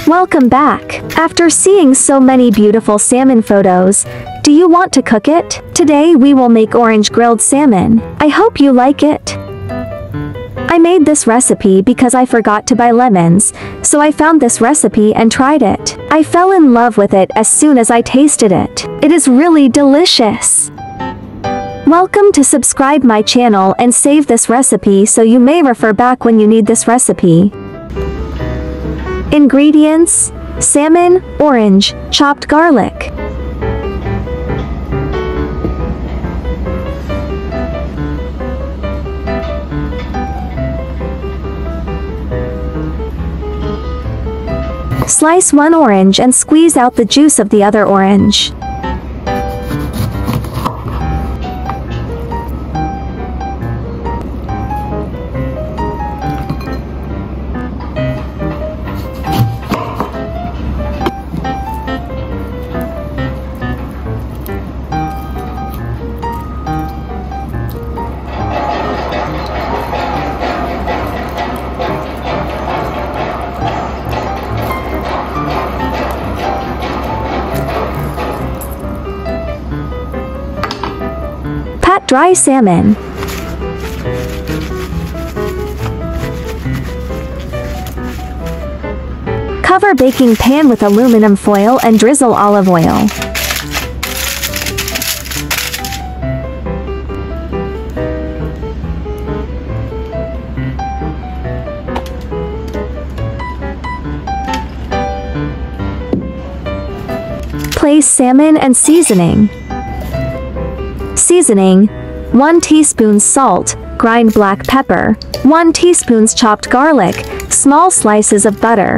Welcome back. After seeing so many beautiful salmon photos, do you want to cook it? Today we will make orange grilled salmon. I hope you like it. I made this recipe because I forgot to buy lemons, so I found this recipe and tried it. I fell in love with it as soon as I tasted it. It is really delicious. Welcome to subscribe my channel and save this recipe so you may refer back when you need this recipe. Ingredients: salmon, orange, chopped garlic. Slice one orange and squeeze out the juice of the other orange. Pat dry salmon. Cover baking pan with aluminum foil and drizzle olive oil. Place salmon and seasoning. Seasoning: 1 teaspoon salt, grind black pepper, 1 teaspoon chopped garlic, small slices of butter.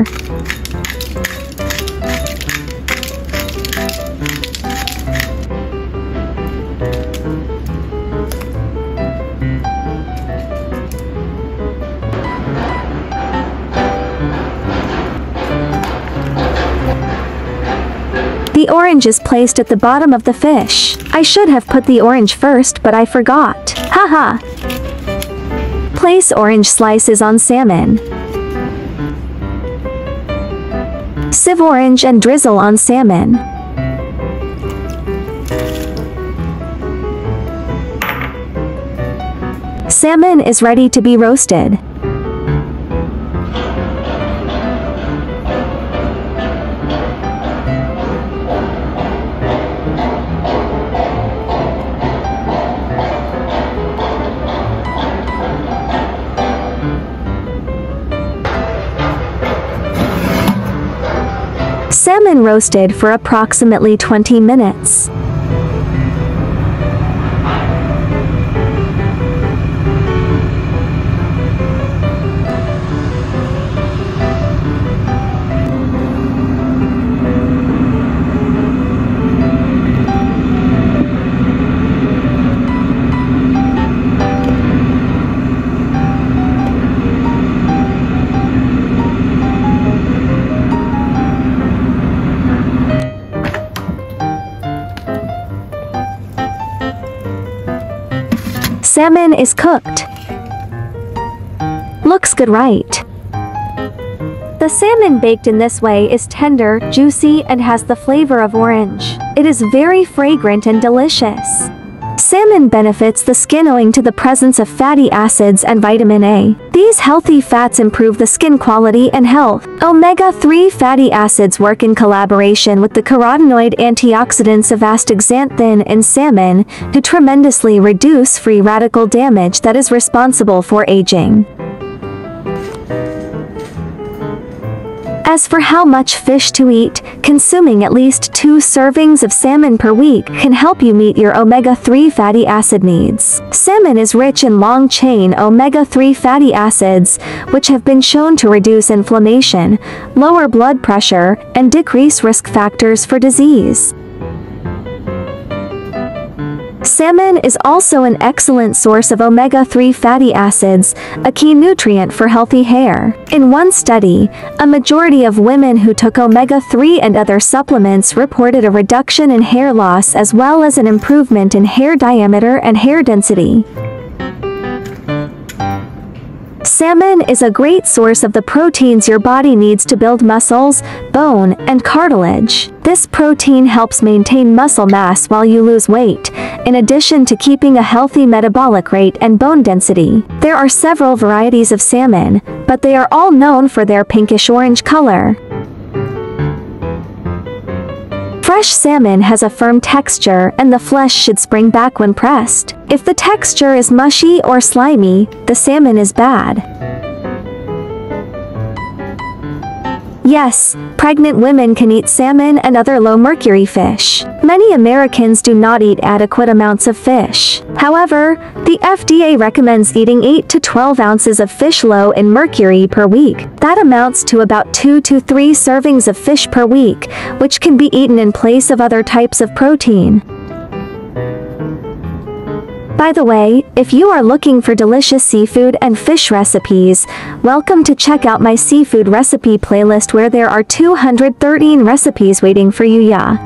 The orange is placed at the bottom of the fish. I should have put the orange first, but I forgot. Haha! Place orange slices on salmon. Sieve orange and drizzle on salmon. Salmon is ready to be roasted. Salmon roasted for approximately 20 minutes. Salmon is cooked. Looks good, right? The salmon baked in this way is tender, juicy, and has the flavor of orange. It is very fragrant and delicious. Salmon benefits the skin owing to the presence of fatty acids and vitamin A. These healthy fats improve the skin quality and health. Omega-3 fatty acids work in collaboration with the carotenoid antioxidants astaxanthin in salmon to tremendously reduce free radical damage that is responsible for aging. As for how much fish to eat, consuming at least 2 servings of salmon per week can help you meet your omega-3 fatty acid needs. Salmon is rich in long-chain omega-3 fatty acids, which have been shown to reduce inflammation, lower blood pressure, and decrease risk factors for disease. Salmon is also an excellent source of omega-3 fatty acids, a key nutrient for healthy hair. In one study, a majority of women who took omega-3 and other supplements reported a reduction in hair loss as well as an improvement in hair diameter and hair density. Salmon is a great source of the proteins your body needs to build muscles, bone, and cartilage. This protein helps maintain muscle mass while you lose weight, in addition to keeping a healthy metabolic rate and bone density. There are several varieties of salmon, but they are all known for their pinkish-orange color. Fresh salmon has a firm texture and the flesh should spring back when pressed. If the texture is mushy or slimy, the salmon is bad. Yes, pregnant women can eat salmon and other low-mercury fish. Many Americans do not eat adequate amounts of fish. However, the FDA recommends eating 8 to 12 ounces of fish low in mercury per week. That amounts to about 2 to 3 servings of fish per week, which can be eaten in place of other types of protein. By the way, if you are looking for delicious seafood and fish recipes, welcome to check out my seafood recipe playlist where there are 213 recipes waiting for you, yeah.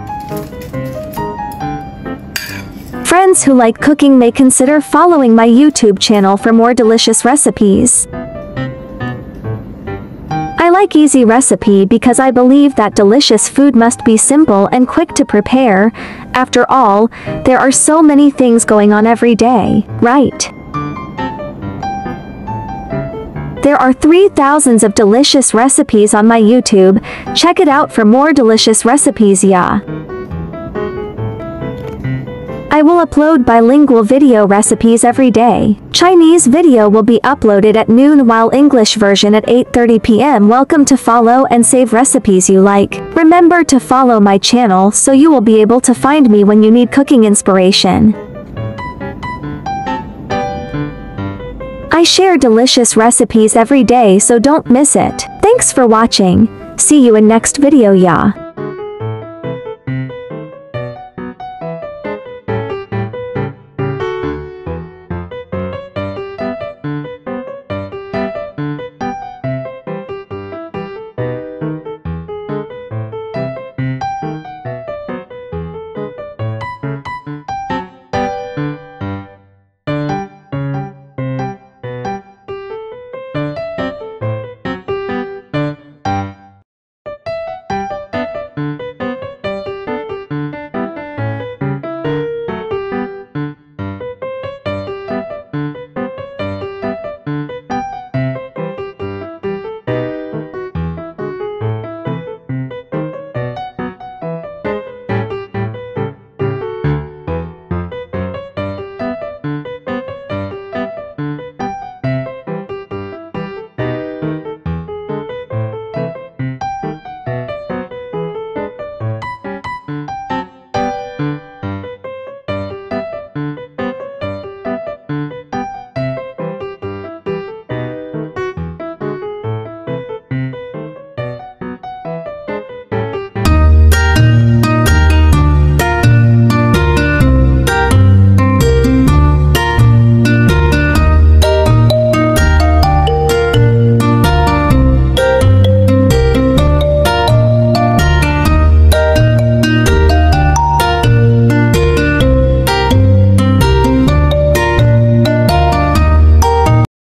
Friends who like cooking may consider following my YouTube channel for more delicious recipes. I like easy recipe because I believe that delicious food must be simple and quick to prepare. After all, there are so many things going on every day, right? There are 3,000 of delicious recipes on my YouTube. Check it out for more delicious recipes, yeah. I will upload bilingual video recipes every day. Chinese video will be uploaded at noon while English version at 8:30 p.m. Welcome to follow and save recipes you like. Remember to follow my channel so you will be able to find me when you need cooking inspiration. I share delicious recipes every day so don't miss it. Thanks for watching. See you in next video, yeah.